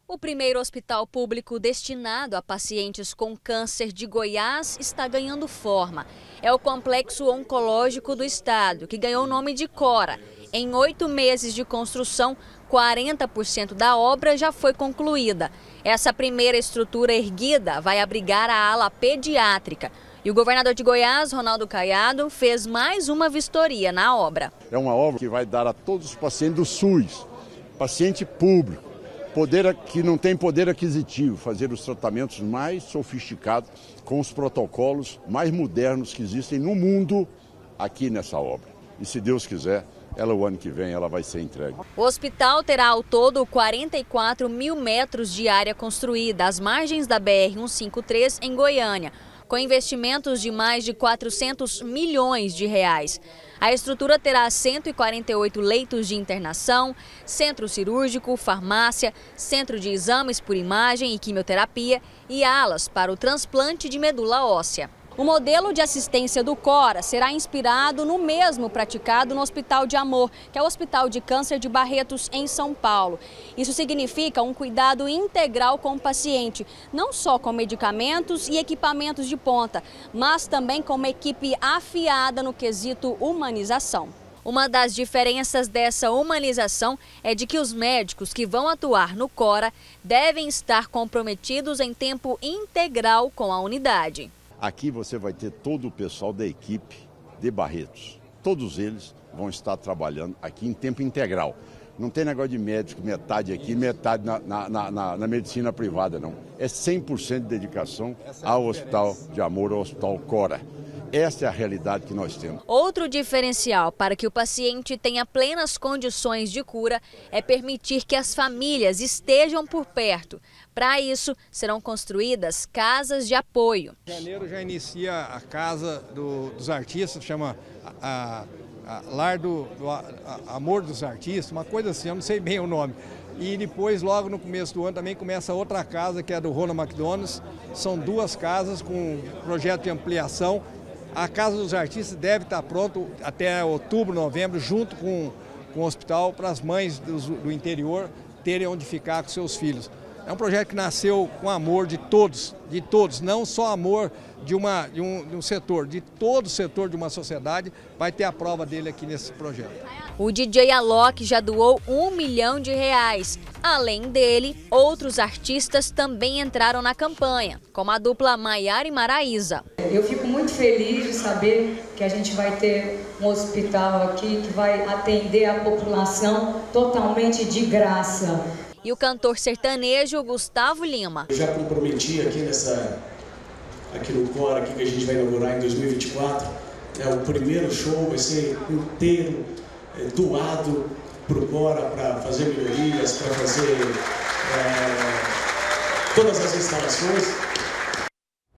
O primeiro hospital público destinado a pacientes com câncer de Goiás está ganhando forma. É o Complexo Oncológico do Estado, que ganhou o nome de Cora. Em 8 meses de construção, 40% da obra já foi concluída. Essa primeira estrutura erguida vai abrigar a ala pediátrica. E o governador de Goiás, Ronaldo Caiado, fez mais uma vistoria na obra. É uma obra que vai dar a todos os pacientes do SUS, paciente público, que não tem poder aquisitivo, fazer os tratamentos mais sofisticados com os protocolos mais modernos que existem no mundo aqui nessa obra. E se Deus quiser, o ano que vem ela vai ser entregue. O hospital terá ao todo 44 mil metros de área construída às margens da BR-153 em Goiânia, com investimentos de mais de 400 milhões de reais. A estrutura terá 148 leitos de internação, centro cirúrgico, farmácia, centro de exames por imagem e quimioterapia e alas para o transplante de medula óssea. O modelo de assistência do Cora será inspirado no mesmo praticado no Hospital de Amor, que é o Hospital de Câncer de Barretos, em São Paulo. Isso significa um cuidado integral com o paciente, não só com medicamentos e equipamentos de ponta, mas também com uma equipe afiada no quesito humanização. Uma das diferenças dessa humanização é de que os médicos que vão atuar no Cora devem estar comprometidos em tempo integral com a unidade. Aqui você vai ter todo o pessoal da equipe de Barretos. Todos eles vão estar trabalhando aqui em tempo integral. Não tem negócio de médico, metade aqui, metade na medicina privada, não. É 100% de dedicação ao Hospital de Amor, ao Hospital Cora. Essa é a realidade que nós temos. Outro diferencial para que o paciente tenha plenas condições de cura é permitir que as famílias estejam por perto. Para isso, serão construídas casas de apoio. Em janeiro já inicia a Casa dos Artistas, chama Lar do Amor dos Artistas, uma coisa assim, eu não sei bem o nome. E depois, logo no começo do ano, também começa outra casa, que é do Ronald McDonald. São 2 casas com projeto de ampliação. A Casa dos Artistas deve estar pronto até outubro, novembro, junto com o hospital, para as mães do interior terem onde ficar com seus filhos. É um projeto que nasceu com amor de todos, não só amor de um setor, de todo o setor de uma sociedade, vai ter a prova dele aqui nesse projeto. O DJ Alok já doou R$1 milhão. Além dele, outros artistas também entraram na campanha, como a dupla Maiara e Maraísa. Eu fico muito feliz de saber que a gente vai ter um hospital aqui que vai atender a população totalmente de graça. E o cantor sertanejo Gustavo Lima. Eu já comprometi aqui no Cora, que a gente vai inaugurar em 2024, o primeiro show vai ser inteiro doado para o Cora, para fazer melhorias, para fazer todas as instalações.